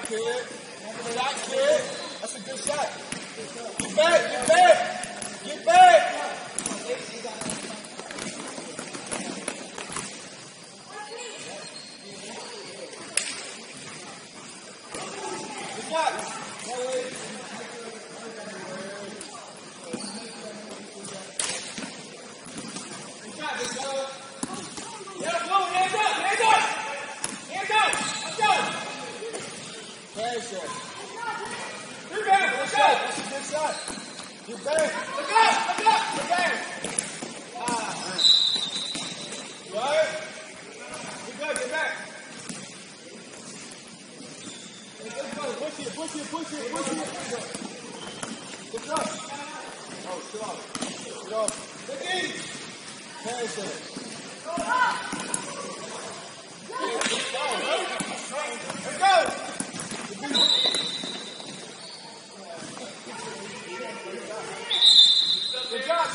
kid. Shot, kid. That's a good shot. Get back, get back. Get back. Good shot. That way. Good shot, good shot. Yeah, go, hands up, hands up. Hands up, let's go. Pass it. Rebound, let's go. That's a good shot. Get back. Look up, get back. You all right? Get back, get back. Let's go, push it, push it, push it, push it. Good up. Oh, sit off. Sit off. Look in. Pass it. Let's go. Good job.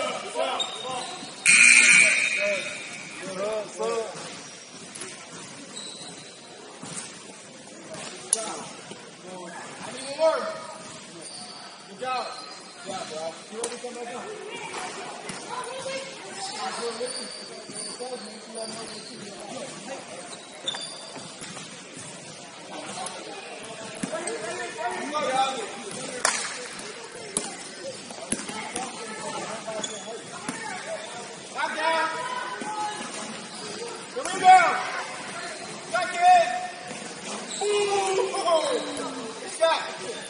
I need more work. Good job. Good job, bro. You ready to come back up? Back down. The rebound. Back in. Ooh. Stop.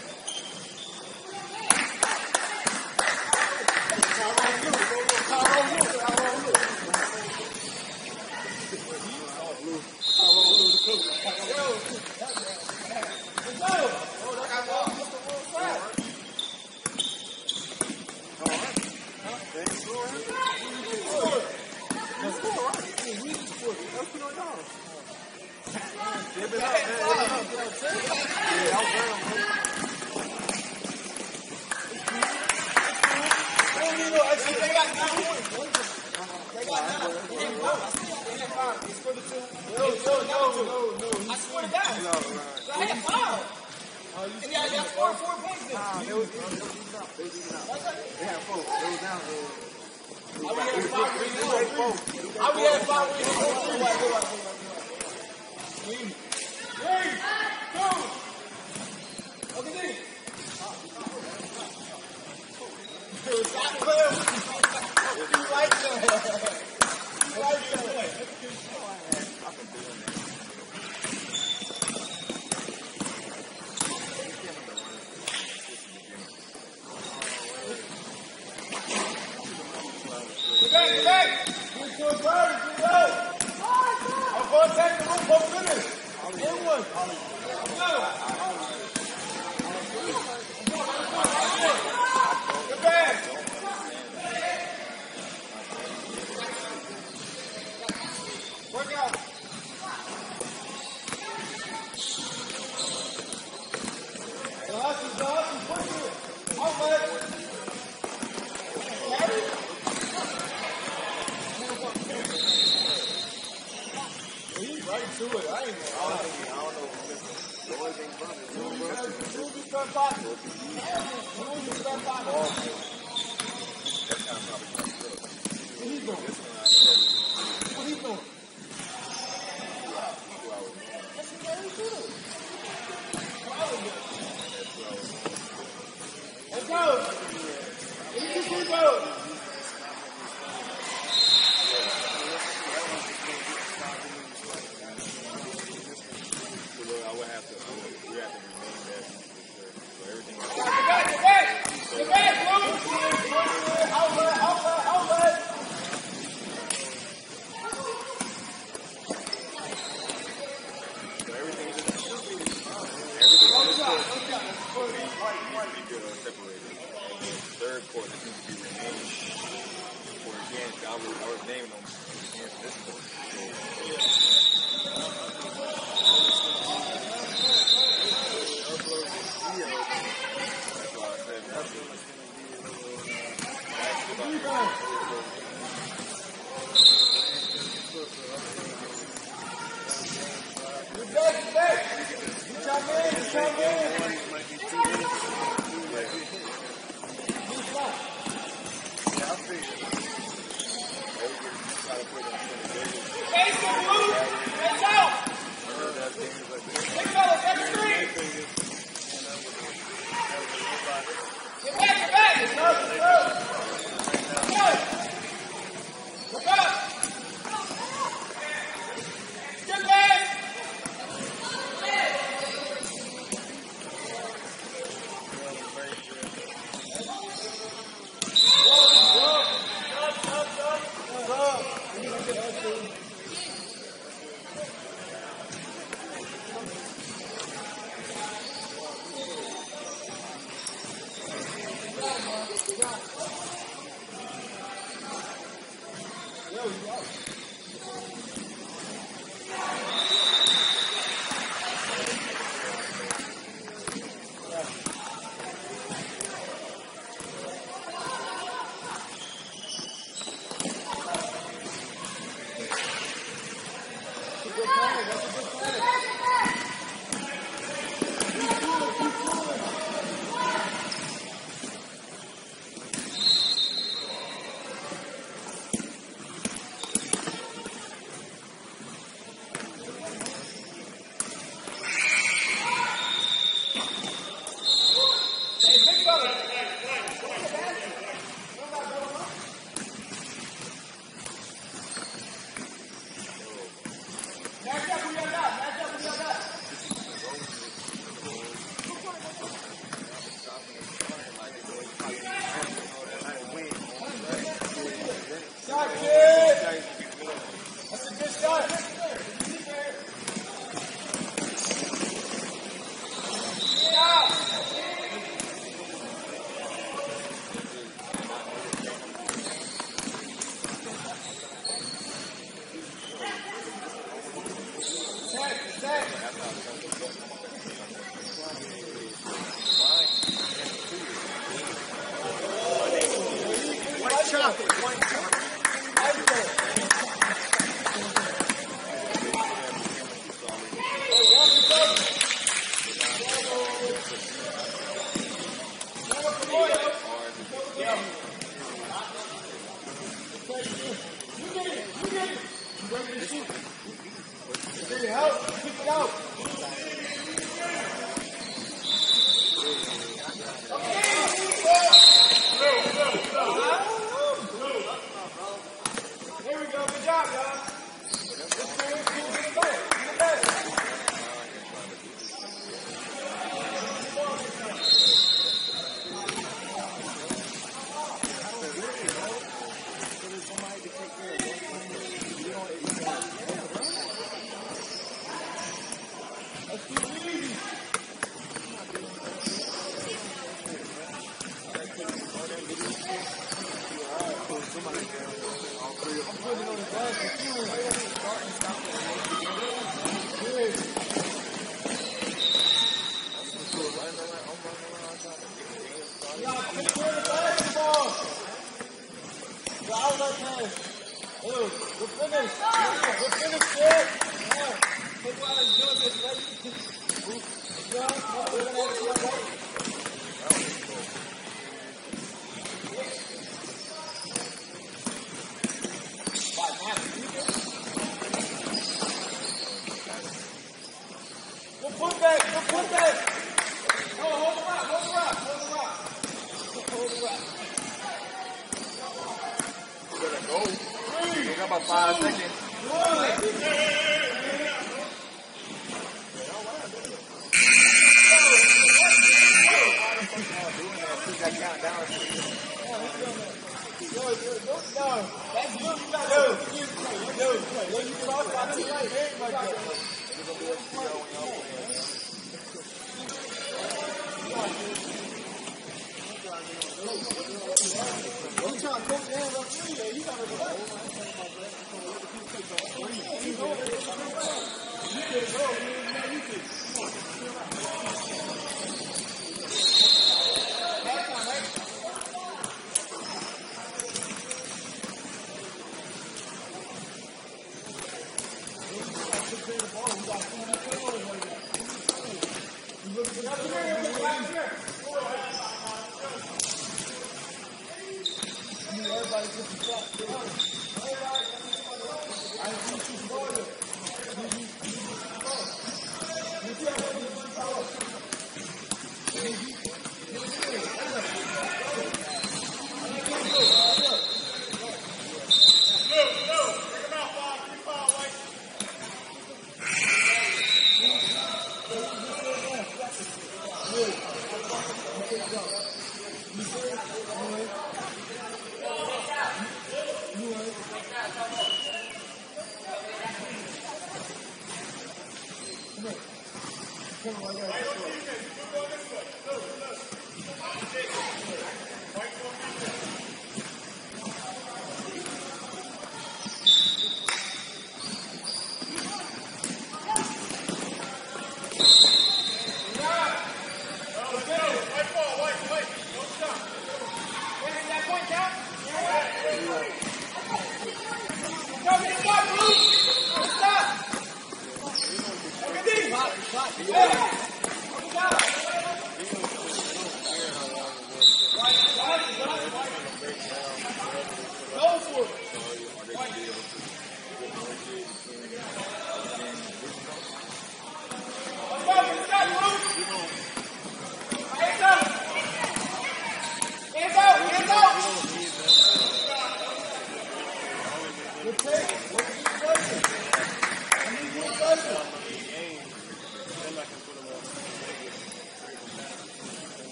I swear to God. I had 5. And y'all scored 4 points then. They was out. They had 4. They was down. I would have 5 rings. I would have 5 rings. 3, 2. Look at this. Stop playing. You like that. You like that. Get back, get back. Get to a bird, get out. I'm going to take the room for finish. In one. Get back. Work out. The hustle, push it. Outlet. Right to it. I ain't know. I don't know. Ruby start popping. Ruby start popping. What he doing? What he doing? That's very good. Let's go. Let's go. Third quarter seems to be remaining for again. I was naming them against this quarter. Good day, good day. Good job, man. About 5 seconds.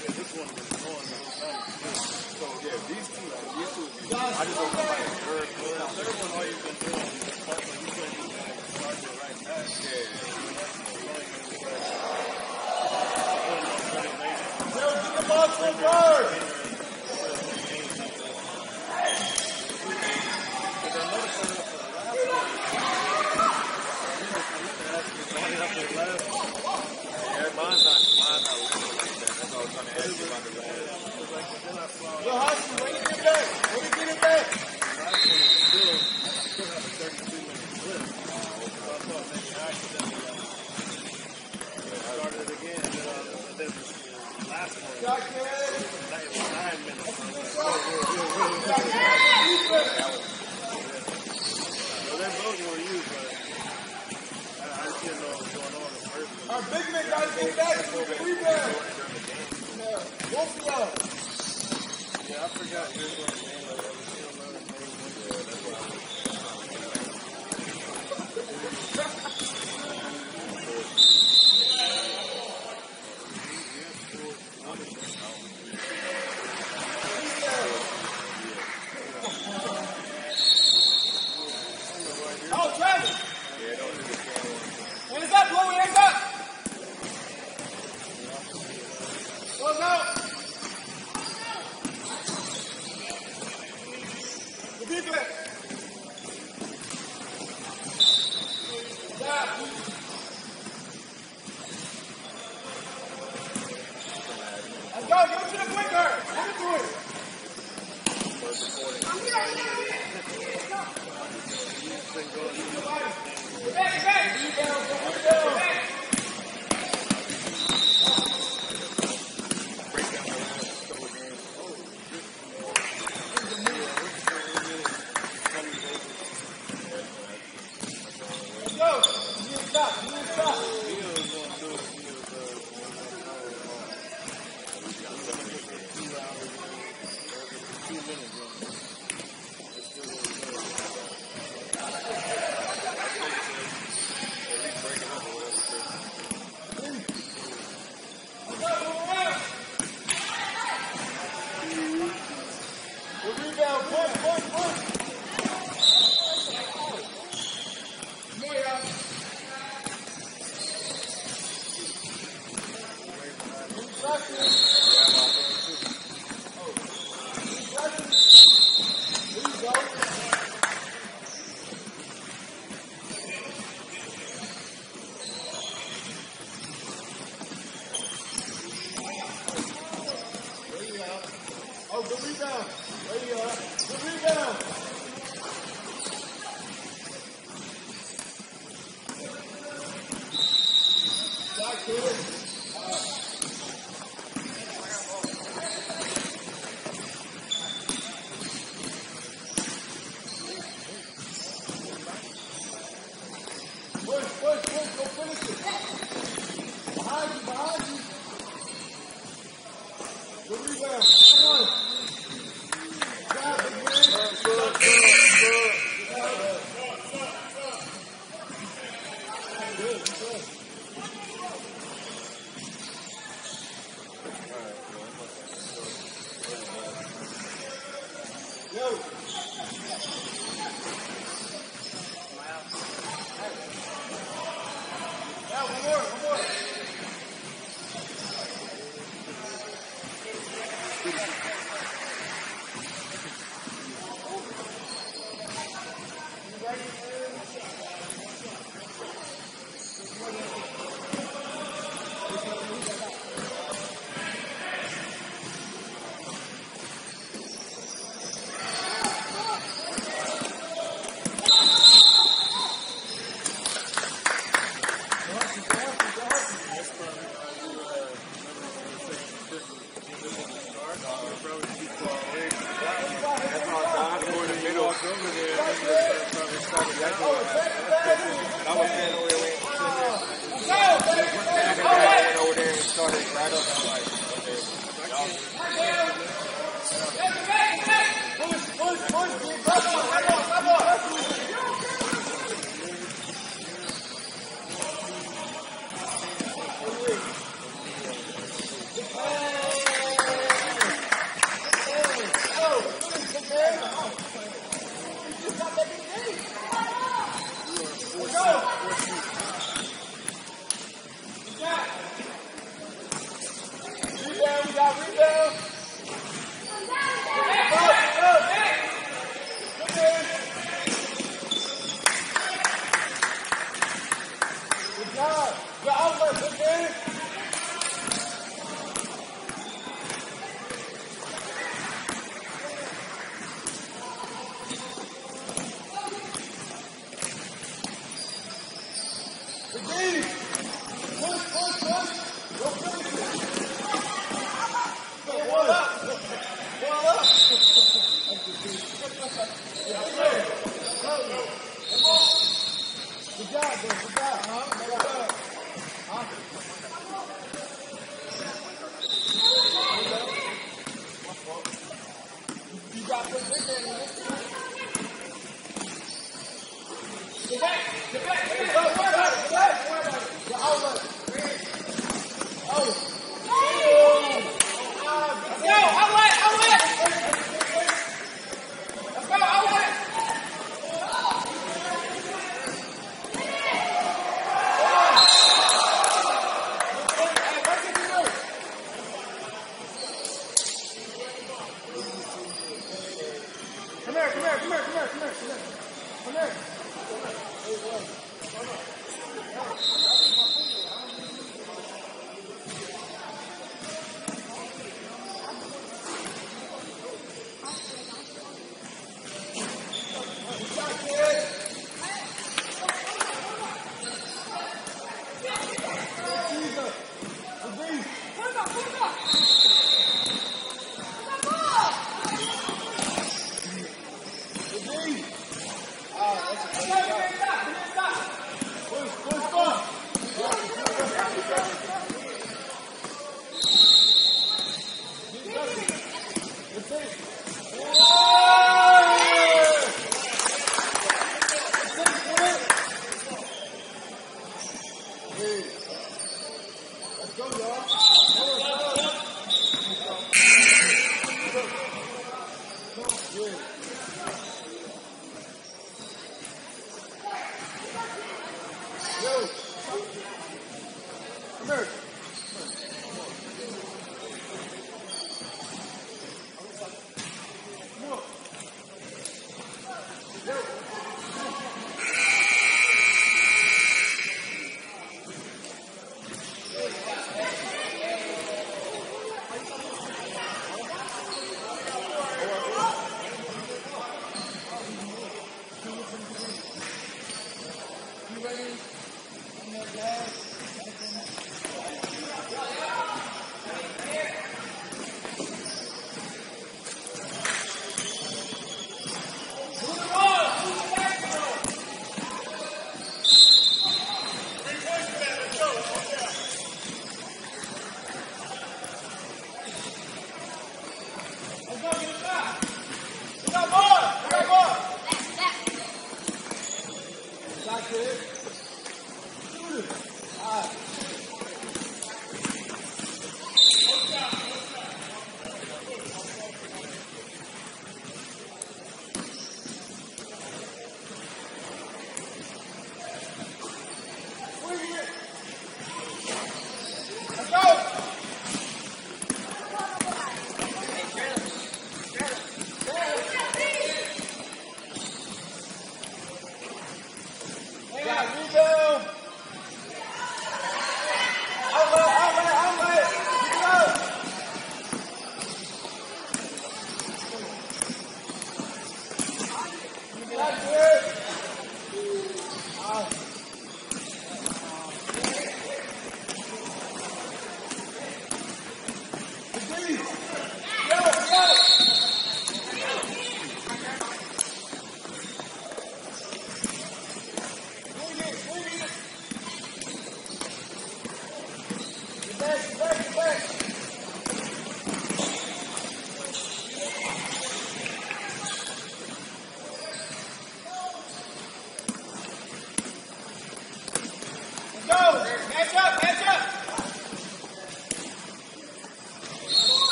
this one was going the whole time. So yeah, these two would be. I just don't know like the third one. All you've been doing is just like you said, you started it right back. Yeah. Get the ball to the bird. Mine's not looking like that. That's all I was trying to ask you about the last. Yo, Hudson, when you get back? When you get it back? Last one still have a 32-minute clip. So I thought maybe I accidentally started it again. And then the last one, it was 9 minutes. So they both were used, but I just didn't know what was going on at first. Our big man got to get back to the rebound. Both of y'all. Yeah, I forgot you were going to name it. I was still learning names. That's what I was. Oh, Travis. Yeah, don't do this. Hands up, Louie, hands up. Close out. The defense. Stop. Let's go, give it to the quick guard. Give it to it. Get back, get back. Rebound, rebound. Let's go. You need to stop. You need to stop. The rebound, push. More, y'all. Oh, good rebound. There you are. Good rebound. Back to it. Push. Go finish it. Behind you. Good rebound. Come on. Grab it, man. Good. Yo. Yeah, one more. you got rebound. Good job. Good outlet, good man.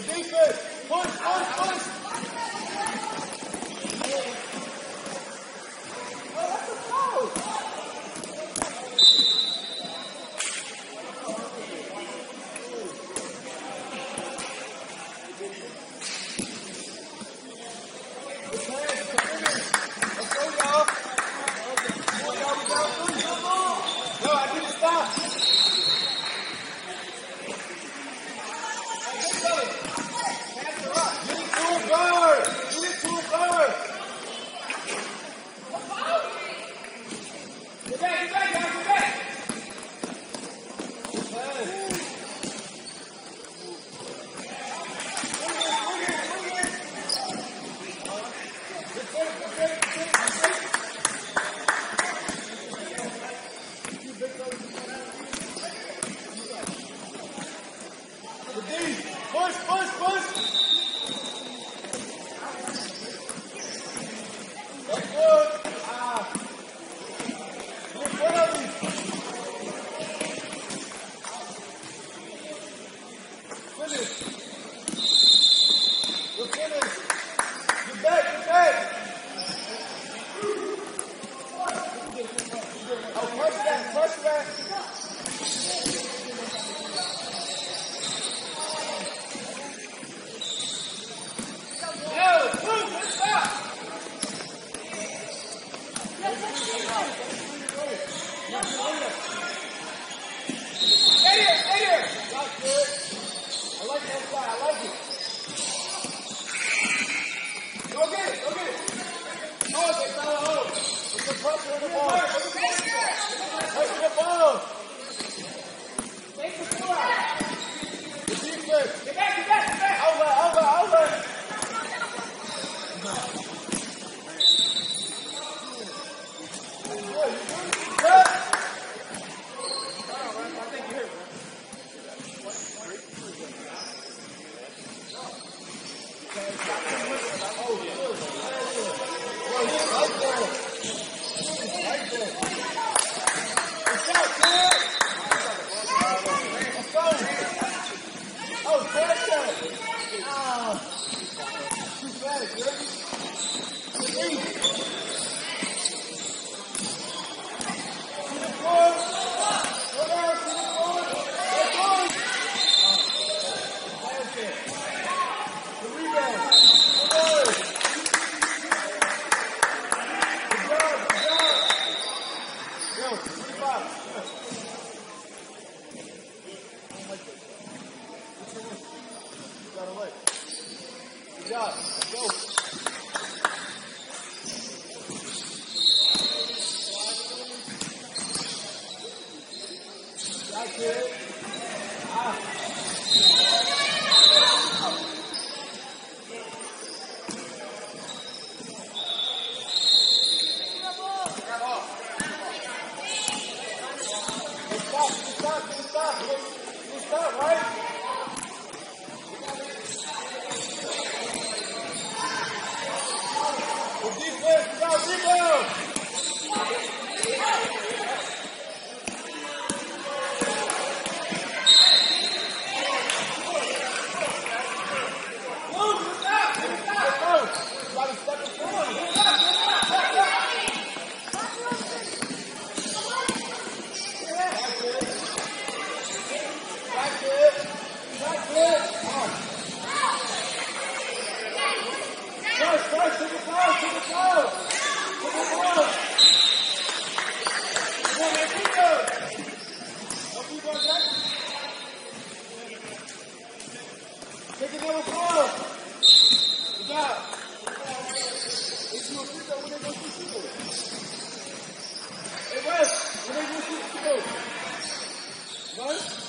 defense. Push. Oh, that's a foul. What?